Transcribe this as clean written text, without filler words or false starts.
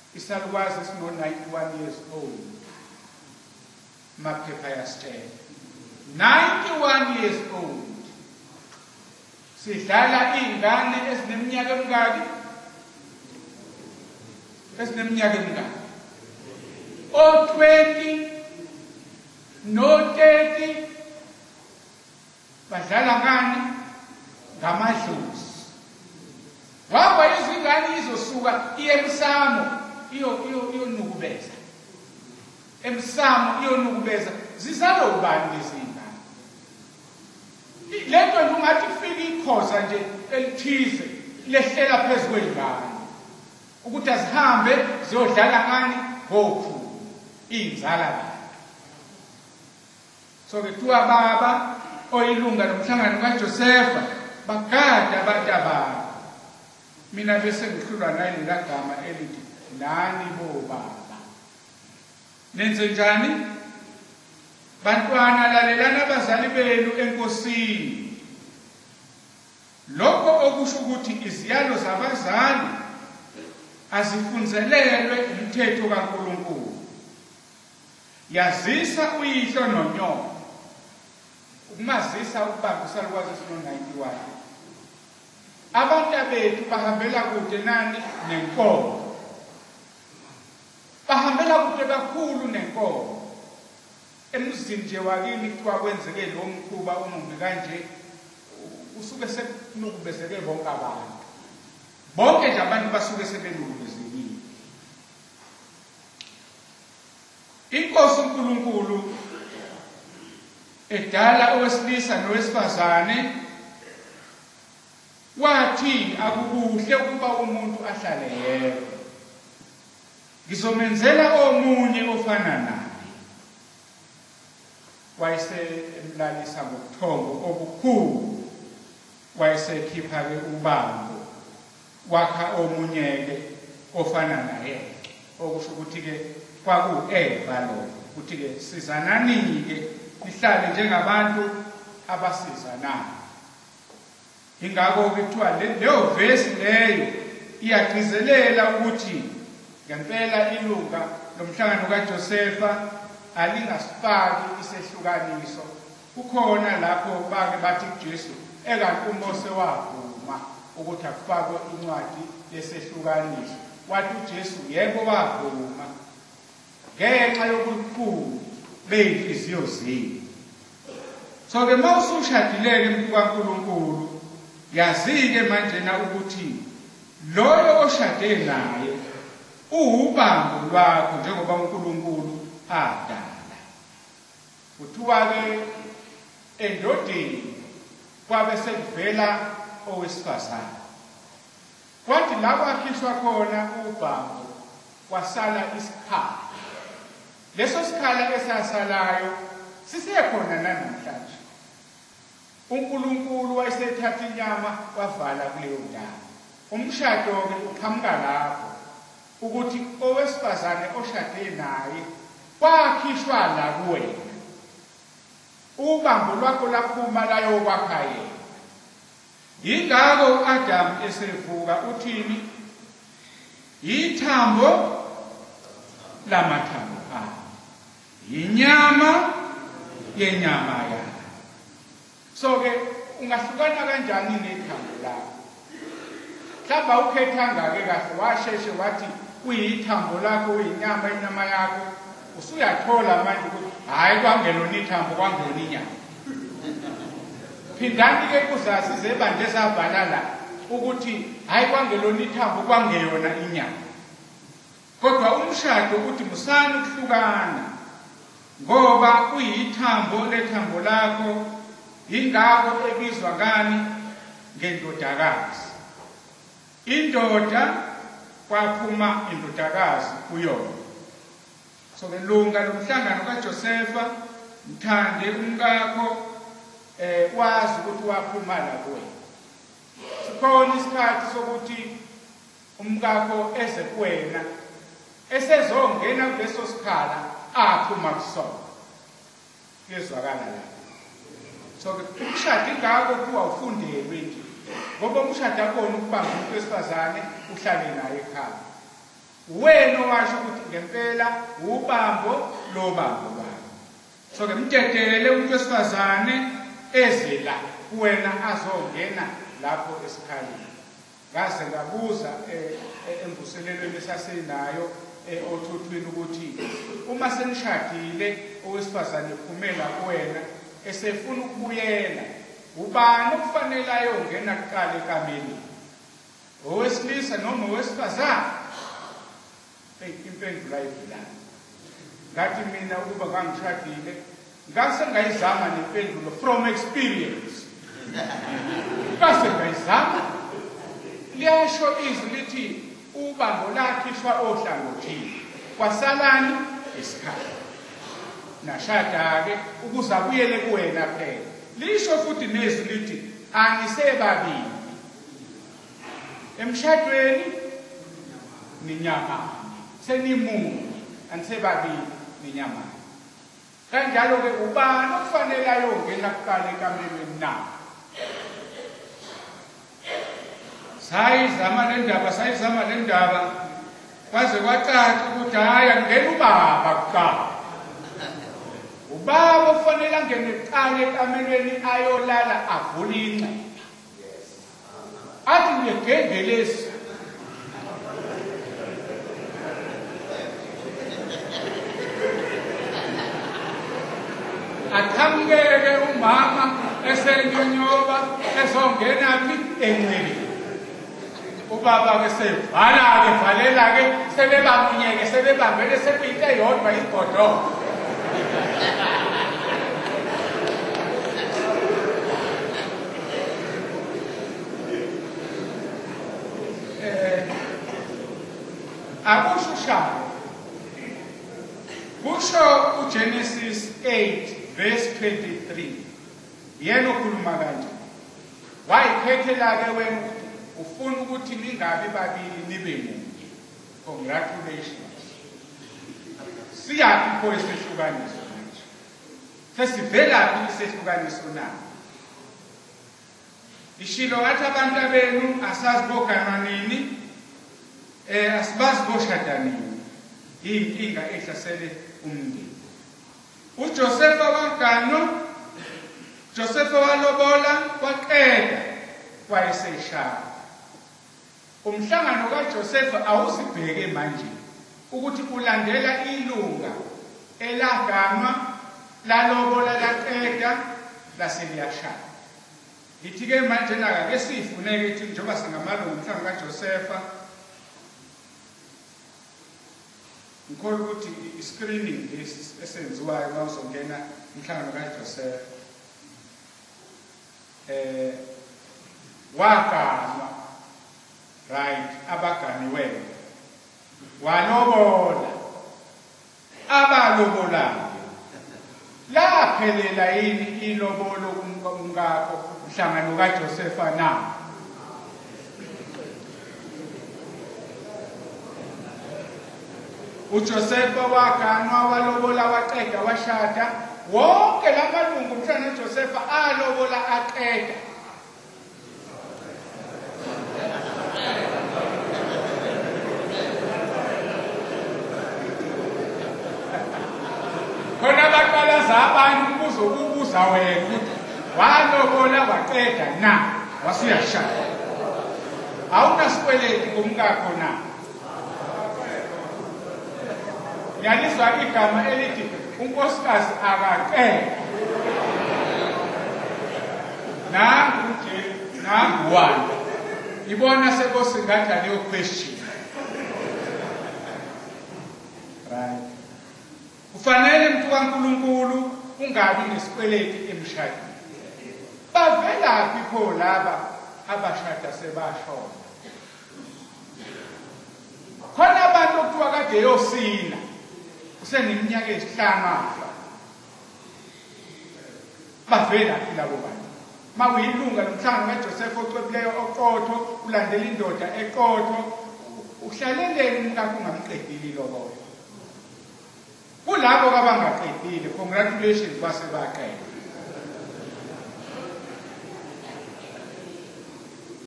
Isalukazi esino-91 years old. Maphepha yasitshela. 91 years old. Sidlala iy'ngane ezineminyaka emingaki? Ezineminyaka emingaki? O-20 no-30 badlala ngani? Ngamadlozi. Waba izingane izosuka emsamo iyonukubeza. Emsamo iyonukubeza. Zizalo ubani lezi ngane? Le nto ungathi fika ikhoza nje elithize lehlela phezu kwey'ngane ukuthi azihambe ziyodlala ngani? Ngokhulu iy'nzala bani. So-ke kuthiwa baba oyilunga lomhlangano kaJosefa bagada abantu ababo. Mina bese ngihlulwa nalela gama elithi nani bo baba. Nenze njani? Bantwana lalelana abazali benu enkosini. Lokho okusho ukuthi iziyalo zabazali azifunzelelwe umthetho kaNkulunkulu. Yazisa uyihlo nonyoko. Ukumazisa ukubamba isalukazi esino-91. Abantu bethu bahambela kude nani? Nenkomo. Bahambela kude kakhulu nenkomo. Emzini nje wakini kuthiwa kwenzeke lo mkhuba omumbi kanje, usuke sekunukubezeke bonke abantu. Bonke nje abantu basuke sebenukubezekile. Inkosi uNkulunkulu edala owesilisa nowesifazane wathi akukuhle ukuba umuntu ahlale yedwa. Ngizomenzela omunye ofana naye. Wayesemlalisa ngobuthongo obukhulu. Wayesekhipha-ke ubango wakha omunye-ke ofana naye. Okusho ukuthi-ke kwaku-Eva lo. Ukuthi-ke sizanani-ke nihlale njengabantu abasizanayo. Ingakho-ke kuthiwa leyo vesi leyo iyagcizelela ukuthi ngempela ilunga lomhlangano kaJosefa alingasifaki isehlukaniso. Kukhona lapho bake bathi kuJesu ekanti uMose wavuma ukuthi akufakwe incwadi lesehlukaniso. Wathi uJesu yebo wavuma ngenxa yobukhulu bey'nhliziyo zenu. So-ke uma usushadile-ke mntu kaNkulunkulu, yazi-ke manjena ukuthi loyo oshade naye uwubango lwakho njengoba uNkulunkulu adala. Kuthiwa-ke endodeni kwabe sekuvela owesifazane. Kwathi la kwakhishwa khona ubango kwasala isikhala. Leso sikhala esasalayo sisekhona namhlanje. uNkulunkulu wayesethatha inyama wavala kuleyo ndawo. Umshado-ke uqhamuka lapho ukuthi owesifazane oshade naye kwakhishwa la kuwena. Ubambo lwakho laphuma layo kwakha yena. Yingakho uAdamu esevuka uthini? Ithambo lamathambo akhe, inyama yenyama yakhe. So-ke ungahlukana kanjani nethambo lakho? Mhlawumbe ukhethanga-ke kahle washeshe wathi kuyithambo lakho, uyinyama inyama yakho, usuyathola manje ukuthi hhayi kwangelona ithambo kwangona inyama. Phindani-ke kuzazi zebandla ezabhala la ukuthi hhayi kwangelona ithambo kwangeyona inyama. Kodwa umshado uthi musani ukuhlukana ngoba kuyithambo lethambo lakho. Yingakho ebizwa ngani? Ngendodakazi. Indoda kwaphuma indodakazi kuyona. So-ke lunga lomhlangano kaJosefa, mthande umkakho, wazi ukuthi waphuma la kuwe. Sikhona isikhathi sokuthi umkakho eze kuwena esezongena kuleso sikhala aphuma kusona. Kuyezwakala la. So-ke umshado ingakho kuwa ufundelwe nje. Ngoba umshado akona ukubamba umuntu wesifazane uhlale naye ekhaya. wena washo ukuthi ngempela ubambo lobambo bami. So ke mtetele umuntu wesifazane ezela kuwena azongena lapho esikhaleni. Ngase ngabuza emvuselelweni esasenayo othuthwini ukuthi uma senishadile owesifazane ephumela kuwena esefuna ukubuyela ubani okufanele ayongena kuqala ekameni, owesilisa noma owesifazane? Impendulo ayivulanga. Ngathi mina ukuba ngangishadile ngase ngayizama nempendulo from experience. Ngase ngayizama liyasho izwi lithi ubambo lakhishwa ohlangothini kwasalani isikhathi nashada-ke ukuze abuyele kuwena phela. Lisho futhi nezwi lithi anisebabili emshadweni ninyamanye, senimunye anisebabili ninyamanye. Kanjalo-ke ubani okufanele ayongena kuqala ekamelweni na? Sayizama le ndaba kwaze kwacaca ukuthi hayi angena ubaba kuqala. Ubaba ufanele angene kuqala ekamelweni ayolala avule ingcebo. Athi ngegengelesi athamukeke umama esenyonyoba ezongenaphi enceleni. Ubaba-ke sevala-ke valela-ke sebebamunyeke sebebambele sekuyinto eyodwa igodolo. Akusho ushaka. Kusho uGenesis 8 verse 23. Yena okhuluma kanje. Wayikhethela-ke wena ufuna ukuthi ningabi babili nibe munye. Congratulations. Siyaphi pho isehlukaniso manje? Sesivelaphi isehlukaniso na? Ishilo ngathi abantu benu asazi bogana nini, asibazi boshada nini. Inkinga ehlasele umndeni. uJosefa wagano, Josefa walobola waqeda wayeseshaya. Umhlangano kaJosefa awusibheke manje ukuthi ulandela ilunga elaganwa lalobola laqeda laseliyashaya. Lithi-ke manje naka-ke sifuneke ukuthi njengoba singamalungu umhlangano kaJosefa ngikholwa ukuthi i-screening lesi esenziwayo uma uzongena umhlangano kaJosefa waganwa, right, abaganiweyo walobola abalobolayo laphelela yini ilobolo kumkakho umhlangano kaJosefa na? uJosefa waganwa walobola waqeda washada wonke lamalungu umhlangano kaJosefa alobola aqeda. Khona baqalaza abantu kuzokubuza wena ukuthi walobola waqeda na wasuyashada. Awunasikweleti kumkakho na? Yalizwa igama elithi unkosikazi akaqeda. Nangu wani. Ibona sekusingatha leyo question. Right. Kufanele mntu kaNkulunkulu ungabi nesikweleti emshadweni. Bavelaphi pho laba abashada sebashona? Khona abantu okuthiwa kade yosina useneminyaka esihlanu afa. Bavelaphi labo bantu? Mawuyilunga lomhlangano kaJosefa ocwebileyo oqotho ulandela indoda eqotho uhlaleleni umkakho ungamqedile lobo. Kulabo abangaqedile, congratulations basebaqeda.